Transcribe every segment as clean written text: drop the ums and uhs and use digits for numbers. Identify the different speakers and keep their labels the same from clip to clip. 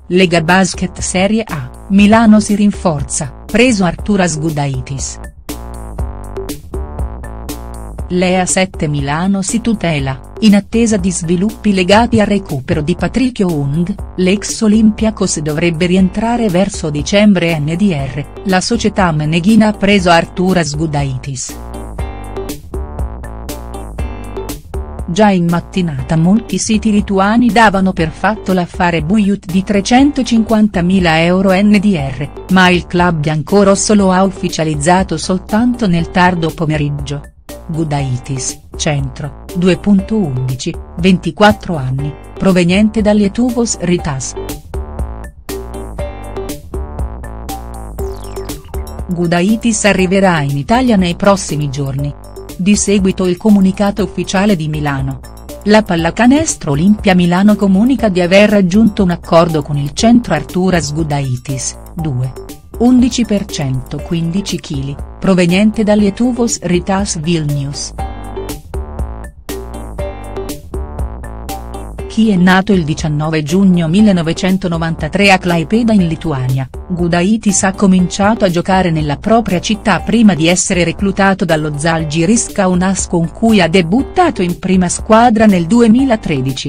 Speaker 1: Lega Basket Serie A, Milano si rinforza, preso Arturas Gudaitis. L'Ea7 Milano si tutela, in attesa di sviluppi legati al recupero di Patricio Ung, l'ex Olympiacos dovrebbe rientrare verso dicembre. NDR, la società meneghina ha preso Arturas Gudaitis. Già in mattinata molti siti lituani davano per fatto l'affare Buiut di 350.000 euro. NDR, ma il club biancorosso lo ha ufficializzato soltanto nel tardo pomeriggio. Gudaitis, centro, 2.11, 24 anni, proveniente da Lietuvos Rytas. Gudaitis arriverà in Italia nei prossimi giorni. Di seguito il comunicato ufficiale di Milano. La pallacanestro Olimpia Milano comunica di aver raggiunto un accordo con il centro Arturas Gudaitis, 2,11%, 15 kg, proveniente da Lietuvos Rytas Vilnius. Chi è nato il 19 giugno 1993 a Klaipėda in Lituania, Gudaitis ha cominciato a giocare nella propria città prima di essere reclutato dallo Žalgiris Kaunas con cui ha debuttato in prima squadra nel 2013.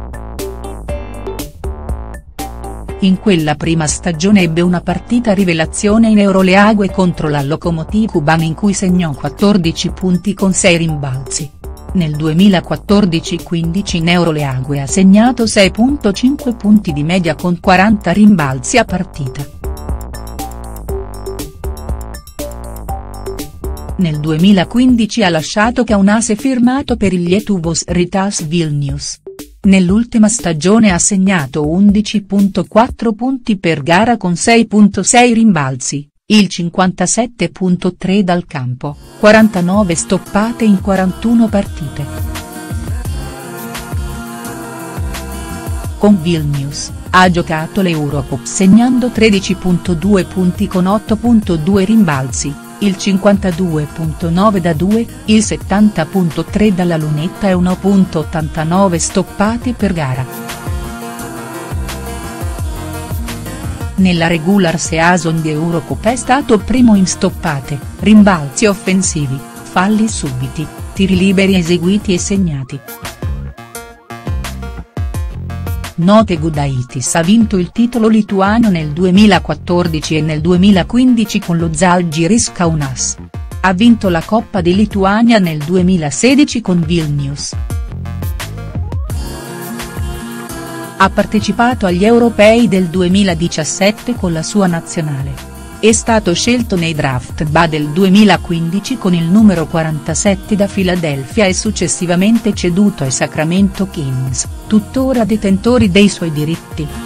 Speaker 1: In quella prima stagione ebbe una partita rivelazione in Euroleague contro la Lokomotiv Kuban in cui segnò 14 punti con 6 rimbalzi. Nel 2014-15 in Euroleague ha segnato 6,5 punti di media con 40 rimbalzi a partita. Nel 2015 ha lasciato Kaunas e firmato per il Lietuvos Rytas Vilnius. Nell'ultima stagione ha segnato 11,4 punti per gara con 6,6 rimbalzi, il 57,3 dal campo, 49 stoppate in 41 partite. Con Vilnius, ha giocato l'Eurocup segnando 13,2 punti con 8,2 rimbalzi, il 52,9 da 2, il 70,3 dalla lunetta e 1,89 stoppate per gara. Nella regular season di Eurocup è stato primo in stoppate, rimbalzi offensivi, falli subiti, tiri liberi eseguiti e segnati. Note: Gudaitis ha vinto il titolo lituano nel 2014 e nel 2015 con lo Žalgiris Kaunas. Ha vinto la Coppa di Lituania nel 2016 con Vilnius. Ha partecipato agli europei del 2017 con la sua nazionale. È stato scelto nei draft BA del 2015 con il numero 47 da Philadelphia e successivamente ceduto ai Sacramento Kings, tuttora detentori dei suoi diritti.